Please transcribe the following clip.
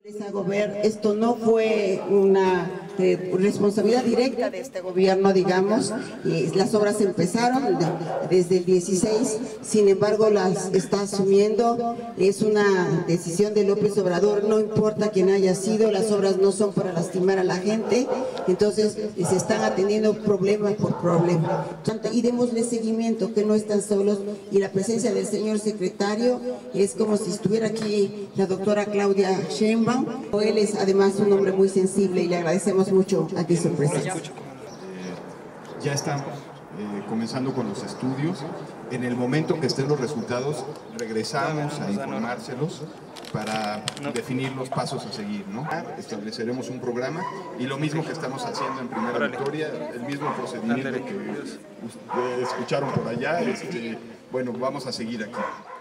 Les hago ver, esto no fue una responsabilidad directa de este gobierno, digamos, y las obras empezaron desde el 16, sin embargo las está asumiendo, es una decisión de López Obrador, no importa quién haya sido, las obras no son para lastimar a la gente, entonces se están atendiendo problema por problema. Y démosle seguimiento, que no están solos, y la presencia del señor secretario es como si estuviera aquí la doctora Claudia Sheinbaum. Él es además un hombre muy sensible y le agradecemos mucho aquí su presencia. Ya estamos comenzando con los estudios. En el momento que estén los resultados, regresamos a informárselos para definir los pasos a seguir, ¿no? Estableceremos un programa y lo mismo que estamos haciendo en Primera Victoria, el mismo procedimiento que escucharon por allá, bueno, vamos a seguir aquí.